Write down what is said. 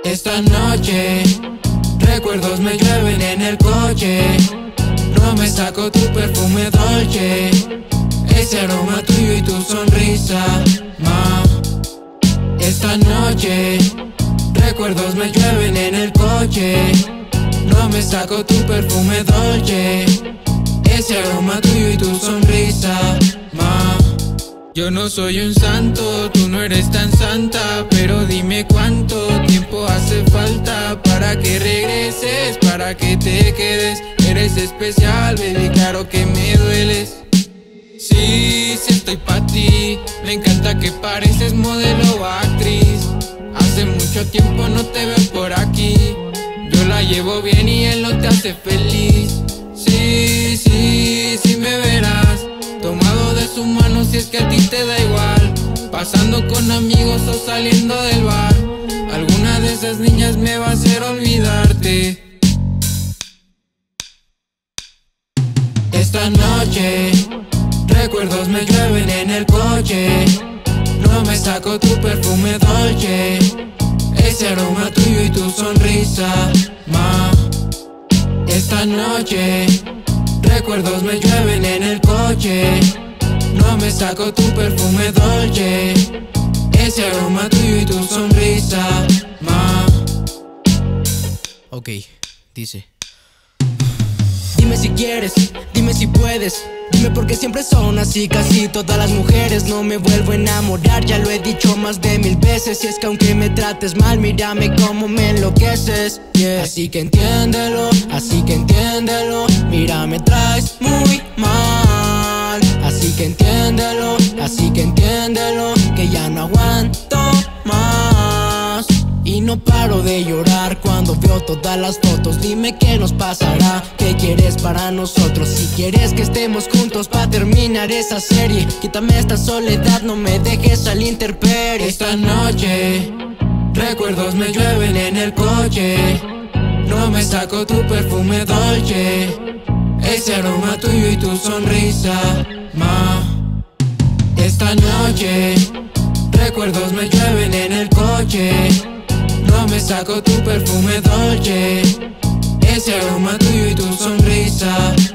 Esta noche recuerdos me llueven en el coche. No me saco tu perfume dolce, ese aroma tuyo y tu sonrisa, ma. Esta noche recuerdos me llueven en el coche. No me saco tu perfume dolce, ese aroma tuyo y tu sonrisa, ma. Yo no soy un santo, tú no eres tan santa, pero dime cuánto tiempo hace falta para que regreses, para que te quedes. Eres especial, baby, claro que me dueles. Sí, sí estoy pa' ti, me encanta que pareces modelo o actriz. Hace mucho tiempo no te veo por aquí, yo la llevo bien y él no te hace feliz. Sí, sí, sí me verás tomado de su mano si es que a ti te da igual, pasando con amigos o saliendo del bar. Alguna de esas niñas me va a hacer olvidarte. Esta noche recuerdos me llueven en el coche. No me saco tu perfume dolce, ese aroma tuyo y tu sonrisa, ma. Esta noche recuerdos me llueven en el coche. No me saco tu perfume dolce, ese aroma tuyo y tu sonrisa, ma. Ok, dice: dime si quieres, dime si puedes, dime porque siempre son así casi todas las mujeres. No me vuelvo a enamorar, ya lo he dicho más de 1000 veces. Y es que aunque me trates mal, mírame como me enloqueces, yeah. Así que entiéndelo, mira me traes muy mal. Así que entiéndelo, que ya no aguanto más. Y no paro de llorar cuando veo todas las fotos. Dime qué nos pasará, qué quieres para nosotros. Si quieres que estemos juntos pa' terminar esa serie, quítame esta soledad, no me dejes al intemperie. Esta noche recuerdos me llueven en el coche. No me saco tu perfume dolce, ese aroma tuyo y tu sonrisa, ma. Esta noche recuerdos me llueven en el coche. No me saco tu perfume dolce, ese aroma tuyo y tu sonrisa,